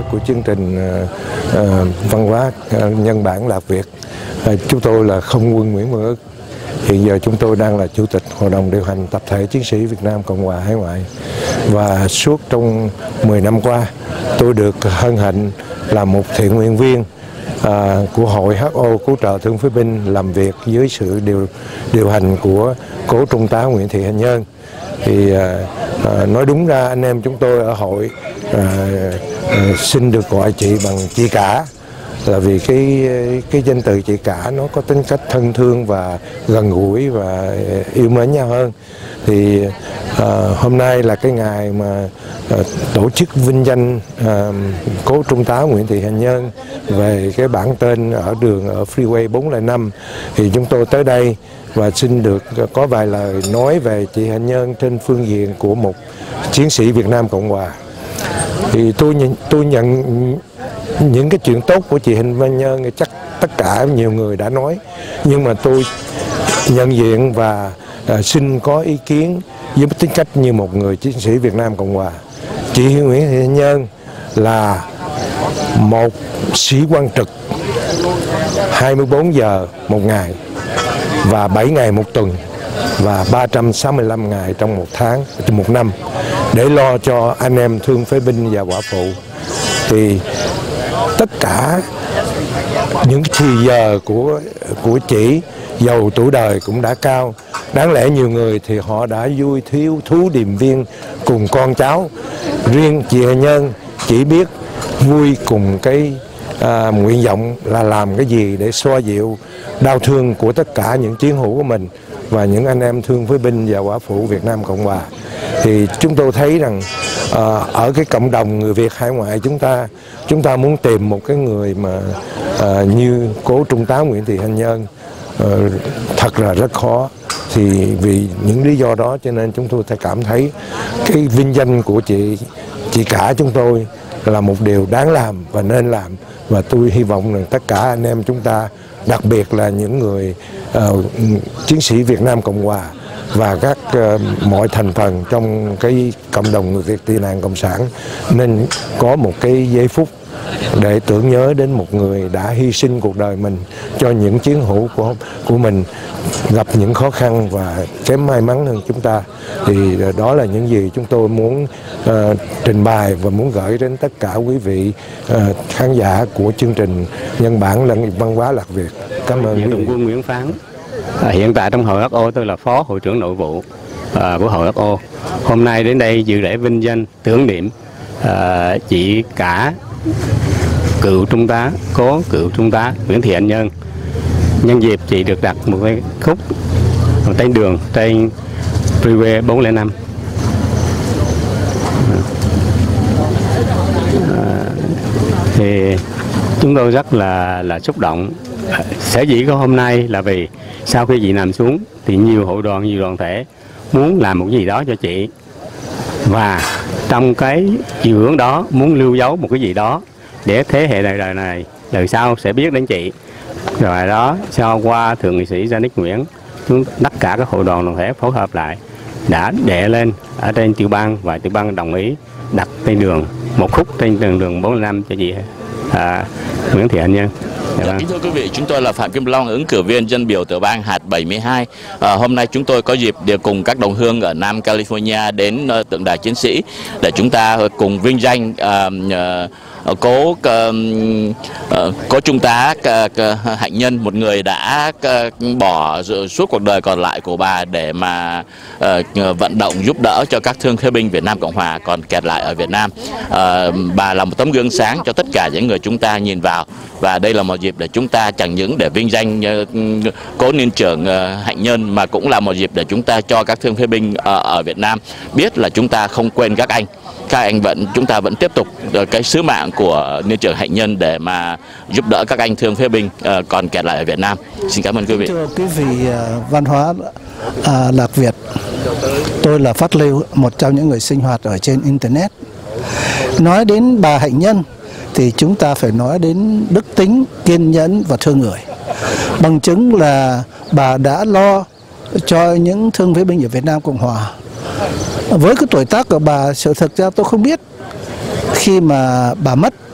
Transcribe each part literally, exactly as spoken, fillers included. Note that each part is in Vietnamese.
của chương trình uh, văn hóa uh, nhân bản Lạc Việt. Uh, chúng tôi là Không quân Nguyễn Văn Ức. Hiện giờ chúng tôi đang là Chủ tịch Hội đồng điều hành Tập thể Chiến sĩ Việt Nam Cộng hòa Hải ngoại. Và suốt trong mười năm qua, tôi được hân hạnh là một thiện nguyện viên à, của Hội hát o cứu trợ thương phế binh, làm việc dưới sự điều điều hành của cố Trung tá Nguyễn Thị Hạnh Nhân. Thì à, à, nói đúng ra anh em chúng tôi ở hội à, à, xin được gọi chị bằng chị cả, là vì cái cái danh từ chị cả nó có tính cách thân thương và gần gũi và yêu mến nhau hơn. Thì à, hôm nay là cái ngày mà à, tổ chức vinh danh à, cố Trung tá Nguyễn Thị Hạnh Nhân về cái bảng tên ở đường ở Freeway bốn không năm, thì chúng tôi tới đây và xin được có vài lời nói về chị Hạnh Nhân trên phương diện của một chiến sĩ Việt Nam Cộng hòa. Thì tôi tôi nhận những cái chuyện tốt của chị Hạnh Nhân chắc tất cả nhiều người đã nói, nhưng mà tôi nhận diện và à, xin có ý kiến với tính cách như một người chiến sĩ Việt Nam Cộng hòa. Chị Nguyễn Thị Hạnh Nhân là một sĩ quan trực hai mươi bốn giờ một ngày và bảy ngày một tuần và ba trăm sáu mươi lăm ngày trong một tháng, trong một năm, để lo cho anh em thương phế binh và quả phụ. Thì tất cả những thì giờ của của chị, dầu tuổi đời cũng đã cao, đáng lẽ nhiều người thì họ đã vui thiếu thú điềm viên cùng con cháu. Riêng chị Hạnh Nhân chỉ biết vui cùng cái à, nguyện vọng là làm cái gì để xoa dịu đau thương của tất cả những chiến hữu của mình và những anh em thương phế binh và quả phụ Việt Nam Cộng hòa. Thì chúng tôi thấy rằng à, ở cái cộng đồng người Việt hải ngoại chúng ta chúng ta muốn tìm một cái người mà à, như cố Trung tá Nguyễn Thị Hạnh Nhân à, thật là rất khó. Thì vì những lý do đó cho nên chúng tôi sẽ cảm thấy cái vinh danh của chị chị cả chúng tôi là một điều đáng làm và nên làm. Và tôi hy vọng rằng tất cả anh em chúng ta, đặc biệt là những người uh, chiến sĩ Việt Nam Cộng hòa và các uh, mọi thành phần trong cái cộng đồng người Việt tị nạn cộng sản, nên có một cái giây phút để tưởng nhớ đến một người đã hy sinh cuộc đời mình cho những chiến hữu của của mình gặp những khó khăn và kém may mắn hơn chúng ta. Thì đó là những gì chúng tôi muốn uh, trình bày và muốn gửi đến tất cả quý vị uh, khán giả của chương trình nhân bản lẫn văn hóa Lạc Việt. Cảm ơn quý vị. Đồng quân Nguyễn Phán. À, hiện tại trong hội hát o tôi là phó hội trưởng nội vụ à, của hội hát o. Hôm nay đến đây dự lễ vinh danh tưởng niệm à, chị cả cựu trung tá, cố cựu trung tá Nguyễn Thị Hạnh Nhân. Nhân dịp chị được đặt một cái khúc một tên đường trên Freeway bốn không năm. À, thì chúng tôi rất là là xúc động. Sở dĩ có hôm nay là vì sau khi chị nằm xuống thì nhiều hội đoàn, nhiều đoàn thể muốn làm một gì đó cho chị, và trong cái chiều hướng đó muốn lưu dấu một cái gì đó để thế hệ đời đời này đời sau sẽ biết đến chị. Rồi đó sau qua thượng nghị sĩ Janis Nguyễn, tất cả các hội đoàn đoàn thể phối hợp lại đã đệ lên ở trên tiểu ban, và tiểu ban đồng ý đặt tên đường một khúc trên đường đường bốn không năm cho chị à, Nguyễn Thị Hạnh Nhân. Dạ, kính thưa quý vị, chúng tôi là Phạm Kim Long, ứng cử viên dân biểu tiểu bang hạt bảy mươi hai. À, hôm nay chúng tôi có dịp để cùng các đồng hương ở Nam California đến uh, tượng đài chiến sĩ để chúng ta cùng vinh danh uh, uh, cố uh, uh, cố trung tá uh, uh, Hạnh Nhân, một người đã uh, bỏ suốt cuộc đời còn lại của bà để mà uh, vận động giúp đỡ cho các thương phế binh Việt Nam Cộng hòa còn kẹt lại ở Việt Nam. Uh, bà là một tấm gương sáng cho tất cả những người chúng ta nhìn vào, và đây là một dịp để chúng ta chẳng những để vinh danh uh, cố niên trưởng uh, Hạnh Nhân, mà cũng là một dịp để chúng ta cho các thương phế binh uh, ở Việt Nam biết là chúng ta không quên các anh. Các anh vẫn chúng ta vẫn tiếp tục uh, cái sứ mạng của niên trưởng Hạnh Nhân để mà giúp đỡ các anh thương phế binh uh, còn kẹt lại ở Việt Nam. Xin cảm ơn quý vị. Thưa quý vị, uh, văn hóa uh, Lạc Việt, tôi là Phát Lưu, một trong những người sinh hoạt ở trên Internet. Nói đến bà Hạnh Nhân thì chúng ta phải nói đến đức tính, kiên nhẫn và thương người. Bằng chứng là bà đã lo cho những thương phế binh ở Việt Nam Cộng hòa. Với cái tuổi tác của bà, sự thực ra tôi không biết khi mà bà mất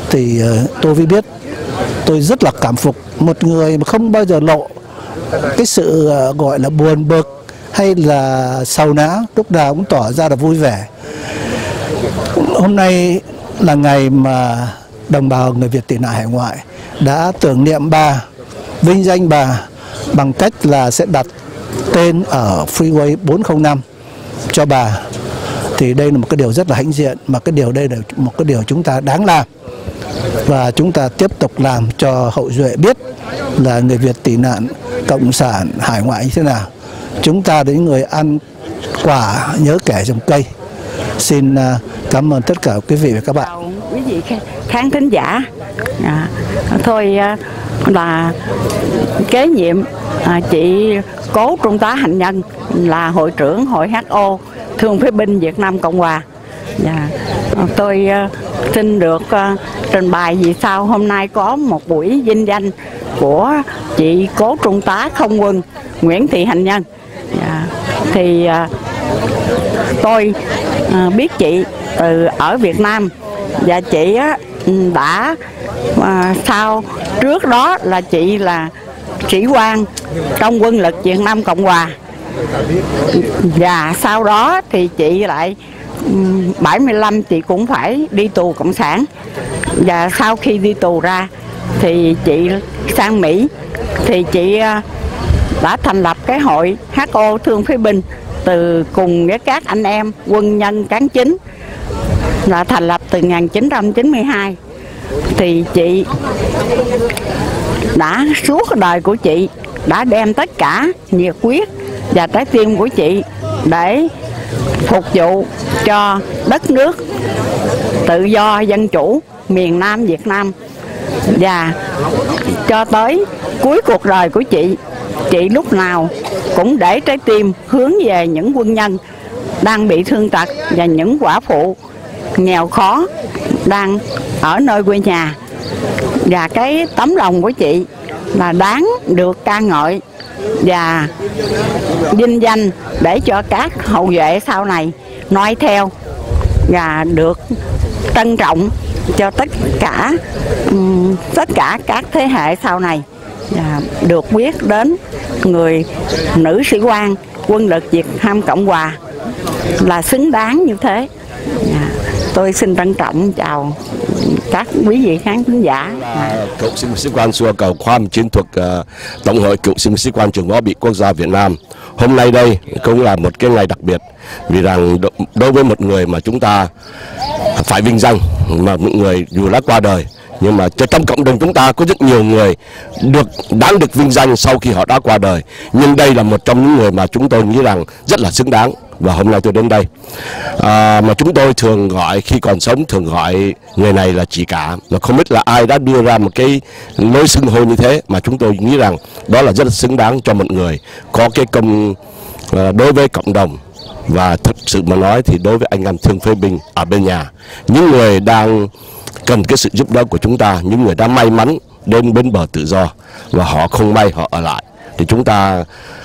thì tôi mới biết tôi rất là cảm phục một người mà không bao giờ lộ cái sự gọi là buồn bực hay là sầu não, lúc nào cũng tỏ ra là vui vẻ. Hôm nay là ngày mà đồng bào người Việt tị nạn hải ngoại đã tưởng niệm bà, vinh danh bà bằng cách là sẽ đặt tên ở Freeway bốn không năm cho bà. Thì đây là một cái điều rất là hãnh diện, mà cái điều đây là một cái điều chúng ta đáng làm. Và chúng ta tiếp tục làm cho hậu duệ biết là người Việt tị nạn cộng sản hải ngoại như thế nào. Chúng ta là những người ăn quả nhớ kẻ trồng cây. Xin cảm ơn tất cả quý vị và các bạn. Quý vị khán thính giả, à, thôi là kế nhiệm à, chị Cố Trung tá Hạnh Nhân là hội trưởng hội hát o Thương phế binh Việt Nam Cộng Hòa. À, tôi uh, xin được uh, trình bày vì sao hôm nay có một buổi vinh danh của chị Cố Trung tá Không quân Nguyễn Thị Hạnh Nhân. À, thì uh, tôi uh, biết chị từ ở Việt Nam, và chị uh, đã uh, sau trước đó là chị là sĩ quan trong quân lực Việt Nam Cộng Hòa, và sau đó thì chị lại bảy mươi lăm chị cũng phải đi tù cộng sản, và sau khi đi tù ra thì chị sang Mỹ, thì chị đã thành lập cái hội hát o Thương phế binh từ cùng với các anh em quân nhân cán chính, là thành lập từ một nghìn chín trăm chín mươi hai. Thì chị đã suốt đời của chị đã đem tất cả nhiệt huyết và trái tim của chị để phục vụ cho đất nước tự do dân chủ miền Nam Việt Nam. Và cho tới cuối cuộc đời của chị, chị lúc nào cũng để trái tim hướng về những quân nhân đang bị thương tật và những quả phụ nghèo khó đang ở nơi quê nhà. Và cái tấm lòng của chị là đáng được ca ngợi và vinh danh để cho các hậu duệ sau này noi theo, và được trân trọng cho tất cả um, tất cả các thế hệ sau này, và được biết đến người nữ sĩ quan quân lực Việt Nam Cộng Hòa là xứng đáng như thế. À, tôi xin trân trọng chào các quý vị khán thính giả. Cựu sĩ, sĩ quan xua cầu khoa chiến thuật uh, Tổng hội cựu sĩ, sĩ quan trường võ bị quốc gia Việt Nam. Hôm nay đây cũng là một cái ngày đặc biệt, vì rằng đối với một người mà chúng ta phải vinh danh, mà một người dù đã qua đời, nhưng mà trong cộng đồng chúng ta có rất nhiều người được đáng được vinh danh sau khi họ đã qua đời. Nhưng đây là một trong những người mà chúng tôi nghĩ rằng rất là xứng đáng. Và hôm nay tôi đến đây, à, mà chúng tôi thường gọi, khi còn sống thường gọi người này là chị cả. Mà không biết là ai đã đưa ra một cái lối xưng hô như thế, mà chúng tôi nghĩ rằng đó là rất là xứng đáng cho một người có cái công à, đối với cộng đồng. Và thật sự mà nói thì đối với anh em thương phế binh ở bên nhà, những người đang cần cái sự giúp đỡ của chúng ta, những người đã may mắn đến bến bờ tự do và họ không may họ ở lại, thì chúng ta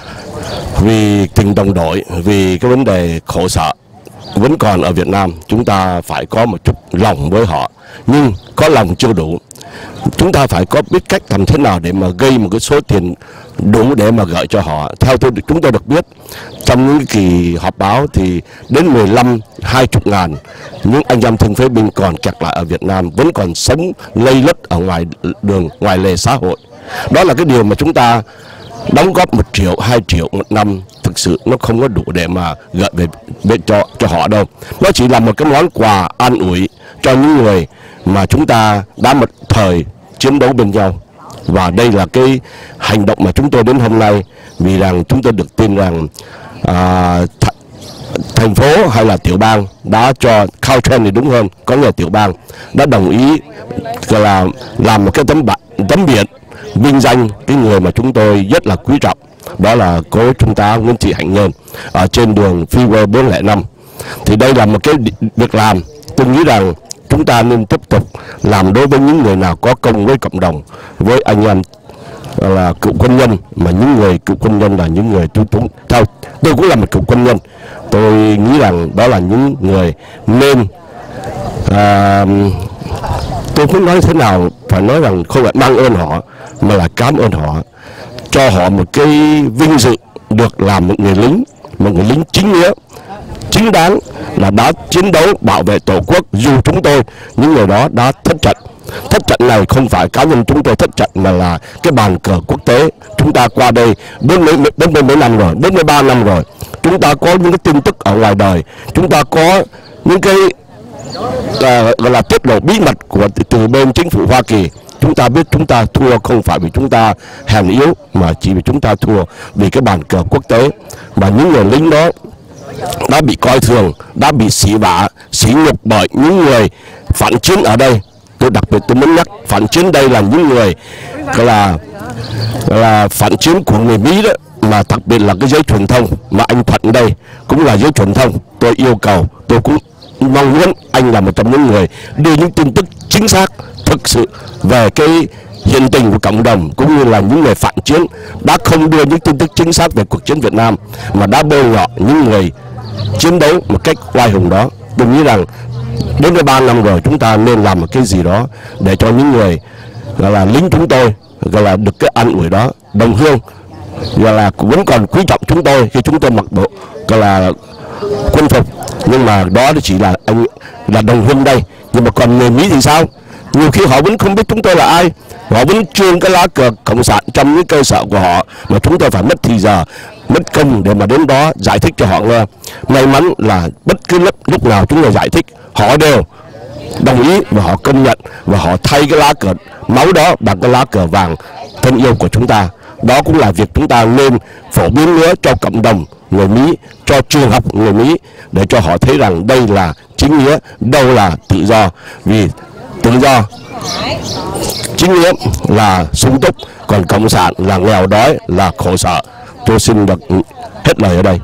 vì tình đồng đội, vì cái vấn đề khổ sở vẫn còn ở Việt Nam, chúng ta phải có một chút lòng với họ. Nhưng có lòng chưa đủ, chúng ta phải có biết cách làm thế nào để mà gây một cái số tiền đủ để mà gửi cho họ. Theo tôi chúng tôi được biết, trong những kỳ họp báo thì đến mười lăm, hai mươi ngàn những anh em thương phế binh còn kẹt lại ở Việt Nam, vẫn còn sống lây lất ở ngoài đường, ngoài lề xã hội. Đó là cái điều mà chúng ta đóng góp một triệu, hai triệu một năm, thực sự nó không có đủ để mà gửi về bên cho cho họ đâu. Nó chỉ là một cái món quà an ủi cho những người mà chúng ta đã một thời chiến đấu bên nhau. Và đây là cái hành động mà chúng tôi đến hôm nay, vì rằng chúng tôi được tin rằng à, th thành phố hay là tiểu bang đã cho Caltrans thì đúng hơn, có người tiểu bang đã đồng ý là làm một cái tấm bản, tấm biển vinh danh cái người mà chúng tôi rất là quý trọng, đó là cố Trung tá Nguyễn Thị Hạnh Nhân ở trên đường Freeway bốn không năm. Thì đây là một cái việc làm tôi nghĩ rằng chúng ta nên tiếp tục làm đối với những người nào có công với cộng đồng, với anh em là cựu quân nhân, mà những người cựu quân nhân là những người tôi tôi theo tôi cũng là một cựu quân nhân. Tôi nghĩ rằng đó là những người nên à, tôi muốn nói thế nào, phải nói rằng không phải mang ơn họ mà là cảm ơn họ, cho họ một cái vinh dự được làm một người lính, một người lính chính nghĩa, chính đáng, là đã chiến đấu bảo vệ Tổ quốc dù chúng tôi những người đó đã thất trận. Thất trận này không phải cá nhân chúng tôi thất trận mà là cái bàn cờ quốc tế. Chúng ta qua đây bốn mươi bốn mươi mấy năm rồi, bốn mươi ba năm rồi, chúng ta có những cái tin tức ở ngoài đời, chúng ta có những cái à, gọi là tiết lộ bí mật của từ bên chính phủ Hoa Kỳ. Chúng ta biết chúng ta thua không phải vì chúng ta hèn yếu, mà chỉ vì chúng ta thua vì cái bàn cờ quốc tế. Mà những người lính đó đã bị coi thường, đã bị sỉ vả, sỉ nhục bởi những người phản chiến ở đây. Tôi đặc biệt tôi muốn nhắc phản chiến đây là những người gọi là gọi là phản chiến của người Mỹ đó, mà đặc biệt là cái giới truyền thông, mà anh Thuận đây cũng là giới truyền thông. Tôi yêu cầu, tôi cũng mong muốn anh là một trong những người đưa những tin tức chính xác thực sự về cái hiện tình của cộng đồng, cũng như là những người phản chiến đã không đưa những tin tức chính xác về cuộc chiến Việt Nam mà đã bôi nhọ những người chiến đấu một cách oai hùng đó. Tôi nghĩ rằng bốn mươi ba năm rồi, chúng ta nên làm một cái gì đó để cho những người gọi là lính chúng tôi gọi là được cái an ủi đó. Đồng hương gọi là vẫn còn quý trọng chúng tôi khi chúng tôi mặc bộ gọi là quân phục, nhưng mà đó chỉ là anh là đồng hương đây. Nhưng mà còn người Mỹ thì sao? Nhiều khi họ vẫn không biết chúng tôi là ai, họ vẫn trương cái lá cờ cộng sản trong những cơ sở của họ, mà chúng tôi phải mất thì giờ, mất công để mà đến đó giải thích cho họ nghe. May mắn là bất cứ lúc, lúc nào chúng tôi giải thích, họ đều đồng ý và họ công nhận, và họ thay cái lá cờ máu đó bằng cái lá cờ vàng thân yêu của chúng ta. Đó cũng là việc chúng ta nên phổ biến nữa cho cộng đồng người Mỹ, cho trường học người Mỹ, để cho họ thấy rằng đây là chính nghĩa, đâu là tự do. Vì tự do chính nghĩa là sung túc, còn cộng sản là nghèo đói, là khổ sở. Tôi xin được hết lời ở đây.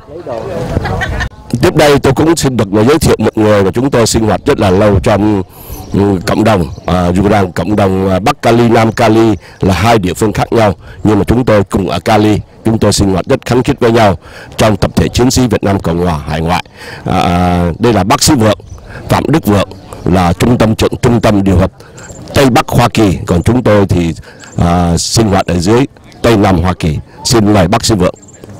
Tiếp đây tôi cũng xin được giới thiệu một người mà chúng tôi sinh hoạt rất là lâu trong cộng đồng, à, dù rằng cộng đồng Bắc Cali, Nam Cali là hai địa phương khác nhau, nhưng mà chúng tôi cùng ở Cali, chúng tôi sinh hoạt rất khăng khít với nhau trong tập thể chiến sĩ Việt Nam Cộng hòa hải ngoại. À, đây là bác sĩ Vượng, Phạm Đức Vượng, là trung tâm trưởng trung tâm điều hợp Tây Bắc Hoa Kỳ, còn chúng tôi thì à, sinh hoạt ở dưới Tây Nam Hoa Kỳ. Xin mời bác sĩ Vượng.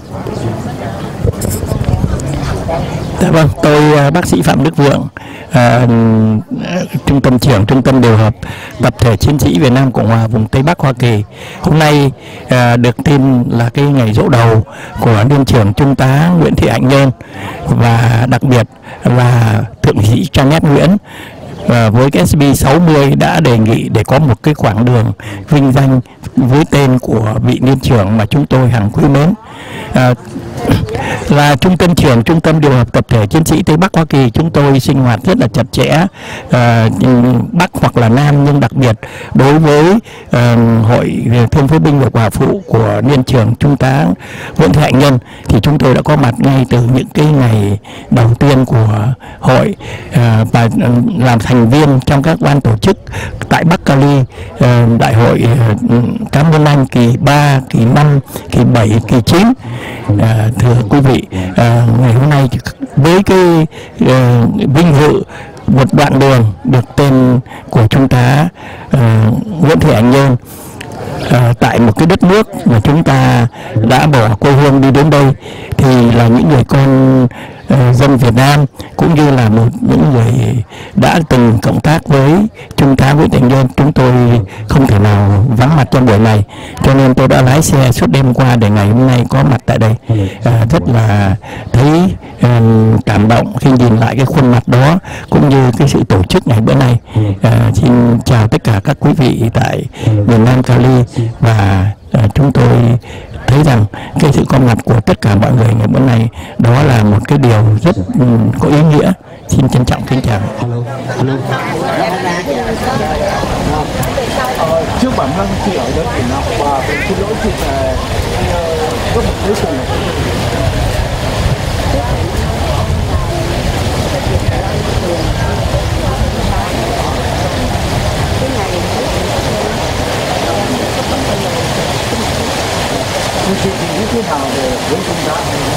Dạ vâng, tôi bác sĩ Phạm Đức Vượng, à, trung tâm trưởng trung tâm điều hợp tập thể chiến sĩ Việt Nam Cộng hòa vùng Tây Bắc Hoa Kỳ. Hôm nay à, được tin là cái ngày giỗ đầu của Liên trưởng Trung tá Nguyễn Thị Hạnh Nhơn, và đặc biệt là thượng nghị sĩ Janet Nguyễn và với cái ét bê sáu mươi đã đề nghị để có một cái quãng đường vinh danh với tên của vị Liên trưởng mà chúng tôi hằng quý mến. À, là trung tâm trưởng trung tâm điều hợp tập thể chiến sĩ Tây Bắc Hoa Kỳ, chúng tôi sinh hoạt rất là chặt chẽ, à, Bắc hoặc là Nam, nhưng đặc biệt đối với à, hội Thương phế binh và quả phụ của Liên trưởng Trung tá Nguyễn Thị Hạnh Nhân thì chúng tôi đã có mặt ngay từ những cái ngày đầu tiên của hội, à, và làm thành viên trong các ban tổ chức tại Bắc Cali, à, đại hội à, cảm ơn anh kỳ ba, kỳ năm, kỳ bảy, kỳ chín. À, thưa quý vị, à, ngày hôm nay với cái à, vinh dự một đoạn đường được tên của Trung tá à, Nguyễn Thị Hạnh Nhơn, à, tại một cái đất nước mà chúng ta đã bỏ quê hương đi đến đây, thì là những người con uh, dân Việt Nam, cũng như là một những người đã từng cộng tác với Trung tá Nguyễn Thị Hạnh Nhơn, chúng tôi không thể nào vắng mặt trong buổi này, cho nên tôi đã lái xe suốt đêm qua để ngày hôm nay có mặt tại đây. À, rất là thấy uh, cảm động khi nhìn lại cái khuôn mặt đó, cũng như cái sự tổ chức ngày bữa nay. À, xin chào tất cả các quý vị tại miền Nam Cali, và à, chúng tôi thấy rằng cái sự có mặt của tất cả mọi người ngày bữa nay đó là một cái điều rất um, có ý nghĩa. Xin trân trọng kính chào. Trước bản thân khi ở đất Việt Nam và xin lỗi chị là có một cái sự chị nghĩ thế nào về với công tác